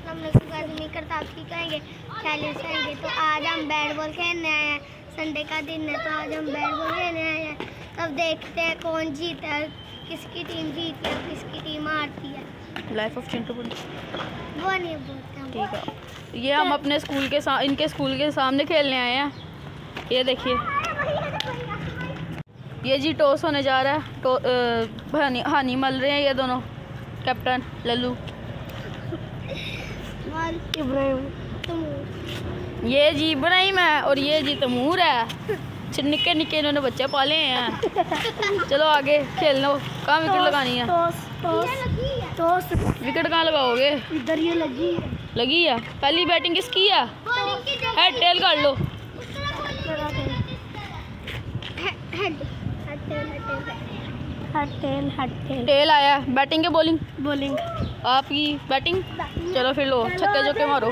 हम लोग गर्मी करताब की कहेंगे खैरियत से आएंगे। तो आज हम बैट बॉल खेलने आए हैं, संडे का दिन है तो आज हम बैट बॉल खेलने आए हैं। तब देखते हैं कौन जीता है, किसकी टीम जीती है, किसकी टीम हारती है। लाइफ ऑफ चिंटू वो नहीं बोलते हम। ठीक है, ये हम अपने स्कूल के इनके स्कूल के सामने खेलने आए हैं। ये देखिए, ये जी टॉस होने जा रहा है। हानी मल रहे हैं ये दोनों, कैप्टन लल्लू ये जी इब्राहिम है और ये जी तमूर है। निक्के निक्के इन्होंने बच्चे पाले हैं। चलो आगे खेल लो। कहाँ विकेट लगानी है? विकेट कहाँ लगाओगे? इधर ये लगी है। पहली बैटिंग किसकी है? हेड टेल कर लो। टेल आया। बैटिंग के बॉलिंग आपकी बैटिंग। चलो फिर लो, छक्के चौके मारो।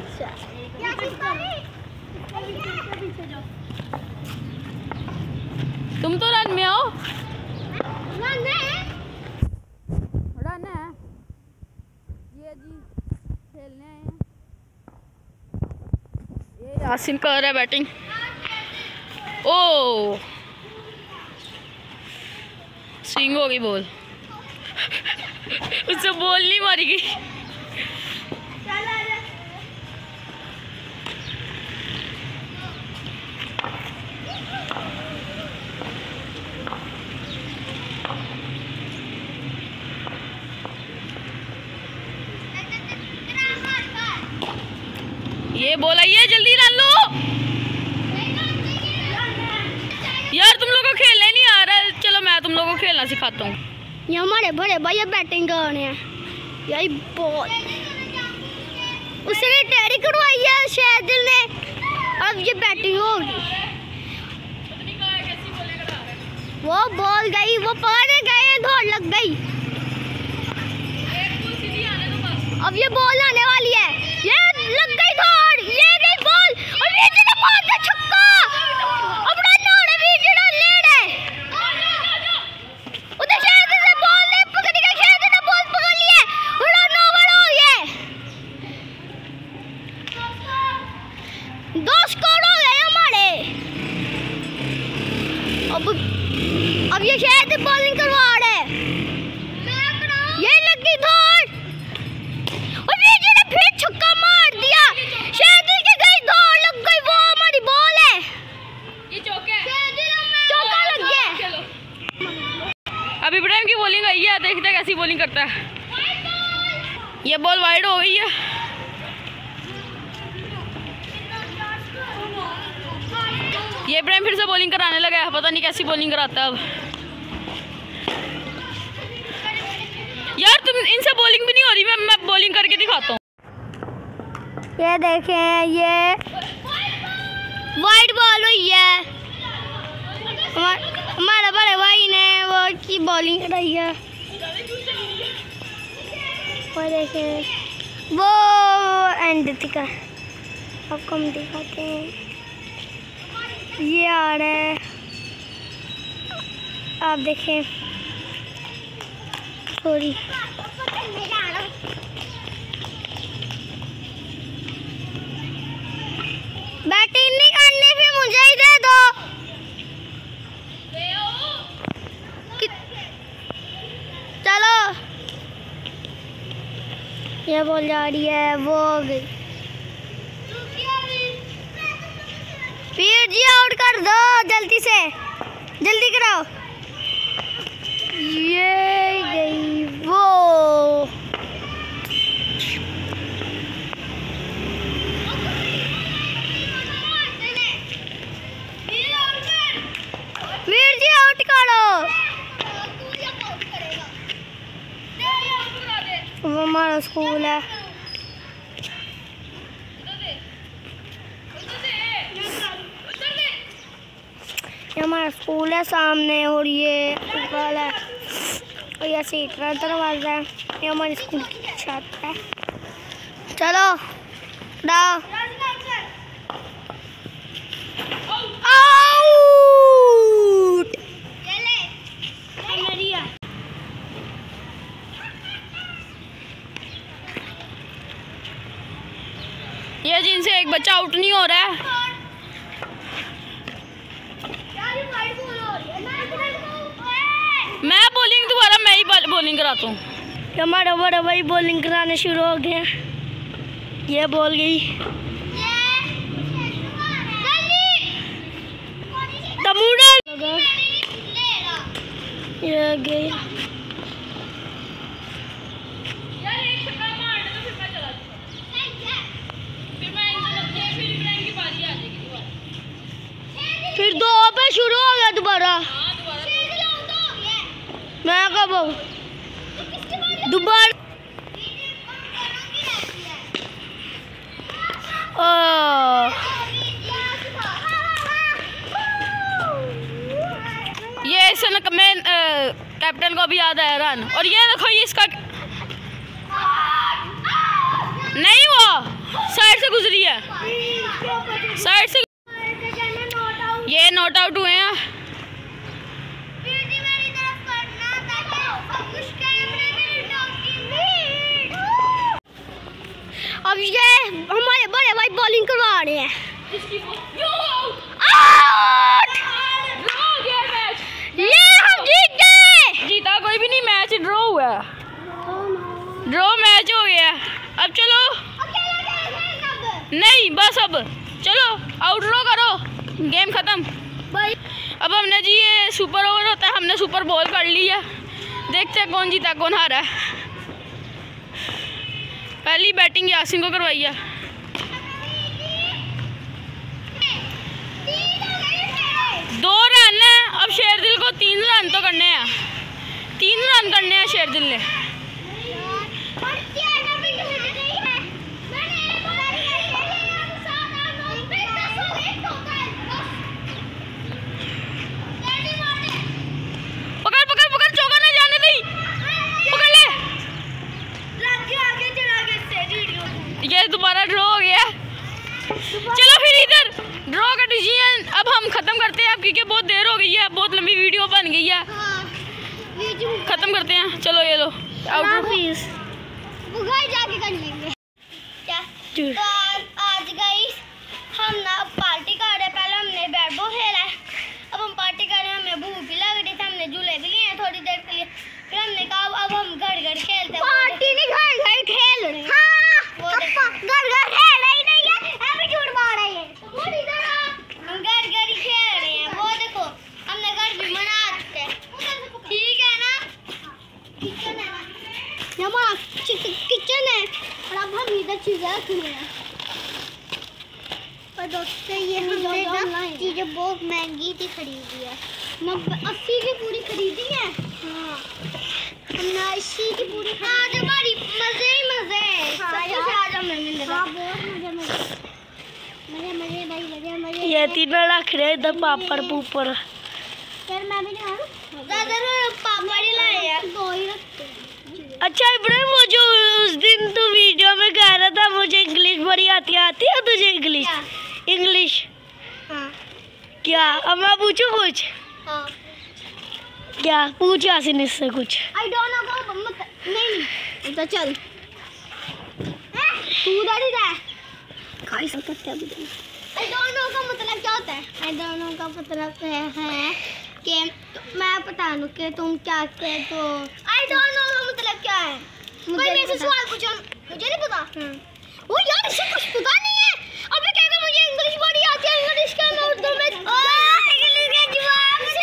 तुम तो रन में आओ। रन है ये जी, खेलने आए हैं। ये यासिन कर रहा है बैटिंग। ओ स्विंग हो गई बॉल। उससे बॉल नहीं मारी गई। ये बॉल आई है, जल्दी रन लो यार। तुम लोगों को खेलना ही नहीं आ रहा है। चलो मैं तुम लोगों को खेलना सिखाता हूँ। ये हमारे बड़े भैया बैटिंग कर रहे हैं। यही बॉल उसने टेढ़ी करवाई है शायद दिल ने, अब ये बैटिंग होगी। वो बॉल गई, वो पकड़ने गए, दौड़ लग गई। अब ये बॉल आने वाली है, ये लग गई दौड़, ये गई बॉल और वीजी ने मार दिया छक्का। अब रन हो रहे, वीजी रन ले रहे। उधर शायद ने बॉल ने पकड़ी गई, शायद ने बॉल पकड़ ली है, रन ओवर हो गए। 2 स्कोर हो गए हमारे। अब ये शायद बॉलिंग करवा रहे, ये लगी दौड़ और वीजी ने फिर छक्का मार दिया। शायद के गई दौड़ लग गई, वो हमारी बॉल है। ये चौका लग गया। अब इब्राहिम की बॉलिंग आई है, देखते हैं कैसी बॉलिंग करता है। ये बॉल वाइड हो गई है। ये इब्राहिम फिर से बॉलिंग कराने लगा है, पता नहीं कैसी बॉलिंग कराता है अब। यार तुम इनसे बॉलिंग भी नहीं हो रही, मैं बॉलिंग करके दिखाता हूँ। ये देखें, ये वाइड बॉल हुई है। हमारे बड़े भाई ने वो की बॉलिंग कराई है। वो देखें, वो एंड का आपको हम दिखाते हैं। ये आ रहा है, आप देखें। सॉरी, बैटिंग नहीं करनी, फिर मुझे ही दे दो। चलो, ये बॉल जा रही है, वो हो गई। फिर जी आउट कर दो, जल्दी से, जल्दी कराओ। ये गई वो। वीर जी आउट करो। वो हमारा स्कूल है। ये हमारा स्कूल है सामने, और ये ऊपर है, और ये सीट का दरवाजा है। ये हमारे स्कूल की छत है। चलो डाओ। आउट। लाइन से एक बच्चा आउट नहीं हो रहा है। मैं बॉलिंग दोबारा मैं ही बॉलिंग कराता हूँ। हमारा बड़ा भाई बॉलिंग कराने शुरू हो गए। ये बॉल गई, ये गई। फिर दो पे शुरू हो गया दोबारा। मैं कब दोबारा ये मैं कैप्टन को भी याद आया रन। और ये देखो ये इसका नहीं, वो साइड से गुजरी है, साइड से। ये नॉट आउट हुए हैं। अब ये हमारे बड़े भाई बॉलिंग करवा रहे हैं। ये हम जीत गए। जीता कोई भी नहीं, मैच ड्रॉ हुआ, ड्रॉ मैच हो गया। अब चलो, नहीं बस अब चलो आउट ड्रॉ करो, गेम खत्म। अब हमने जी ये सुपर ओवर होता है, हमने सुपर बॉल कर लिया। देखते हैं कौन जीता कौन हारा। पहली बैटिंग यासिन को करवाई है। दो रन है, अब शेरदिल को 3 रन तो करने हैं, 3 रन करने हैं शेरदिल ने। पकड़ पकड़ पकड़, चौका नहीं जाने दी, पकड़ ले। ये दोबारा ड्रॉ हो गया। चलो फिर इधर ड्रॉ का डिसीजन अब हम खत्म करते हैं, क्योंकि बहुत देर हो गई है, बहुत लंबी वीडियो बन गई है। खत्म करते हैं, चलो ये लो आउट। वो घर जाके कर लेंगे क्या? तो आज गाइस हम ना पार्टी कर रहे हैं। पहले हमने बैट बॉल खेला है, अब हम पार्टी कर रहे हैं। हमें भूख भी लग रही थी, हमने झूले भी लिए हैं थोड़ी देर के लिए। फिर हमने कहा अब हम घर घर खेलते हैं। पार्टी नहीं, घर घर खेल रहे हैं। हाँ, घर घर खेल रही नहीं है, अभी झूठ बोल रही है। हम घर घर ही खेल रहे हैं। वो देखो हमने घर भी बना दिया, ठीक है ना? किचन है ना, हमारा किचन है। और अब हम इधर चीजें रख रहे हैं। पर दोस्तों ये हमने ना चीजें बहुत महंगी थी खरीदी है। 80 की पूरी खरीदी है। हाँ, हमने 80 की पूरी। आज हमारी मजे ही मजे। आज हम मजे। हाँ, बहुत मजे मजे मजे मजे भाई, मजे मजे। ये तीनों रख रहे इधर पापड़ ऊपर। यार मैं भी नहीं आऊँ, ज़्यादा पापड़ ही लाए यार, 2 ही रखते हैं। अच्छा इब्राहिम, वो जो उस दिन तू वीडियो में कह रहा था मुझे इंग्लिश बड़ी आती है तुझे इंग्लिश? इंग्लिश हाँ। क्या अब मैं पूछूं कुछ? हाँ। क्या पूछ यासिन इससे कुछ? I don't know. नहीं तो चल तू उधर ही रह। खाई सकते हैं। आई डोंट नो का मतलब क्या होता है? आई डोंट नो का मतलब है कि मैं बता दूं कि तुम क्या कहते हो। आई डोंट नो का मतलब क्या है? कोई मेरे से सवाल पूछो, मुझे नहीं पता। वो यार इसे कुछ पता नहीं है। अभी कहता मुझे इंग्लिश बड़ी आती है, इंग्लिश का मैं उर्दू में इंग्लिश का जवाब से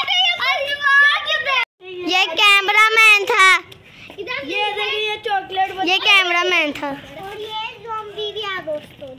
ये कैमरामैन था। ये देखिए ये चॉकलेट, ये कैमरामैन था। और ये ज़ॉम्बी भी आ दोस्तों,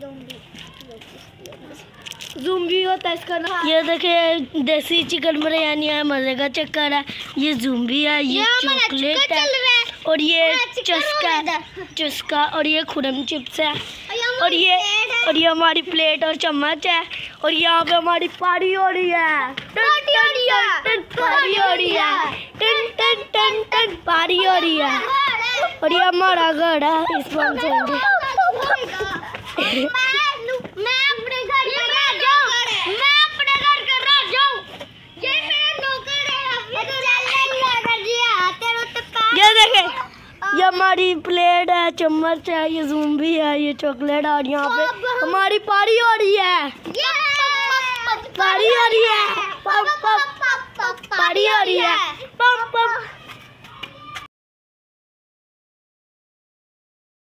ज़ूम्बी होता है इसका नाम। ये देखिए देसी चिकन बिरयानी है, मजे का चक्कर है। ये ज़ूम्बी है, ये चॉकलेट है, और ये चस्का, और ये खुरम चिप्स है, और ये हमारी प्लेट और चम्मच है, और यहाँ पे हमारी पार्टी हो रही है, पार्टी हो रही है, पार्टी हो रही है, टन टन टन टन पार्टी हो रही है। और ये हमारा घर है, इस पर चलेंगे। मैं अपने घर पर रह जाऊं, मैं अपने घर पर रह जाऊं। ये मेरा नौकर है। ये देखे ये हमारी प्लेट है, चम्मच है, ये ज़ूम्बी है, ये चॉकलेट, और यहाँ पे हमारी पारी हो रही है, पारी हो रही है, पारी हो रही है।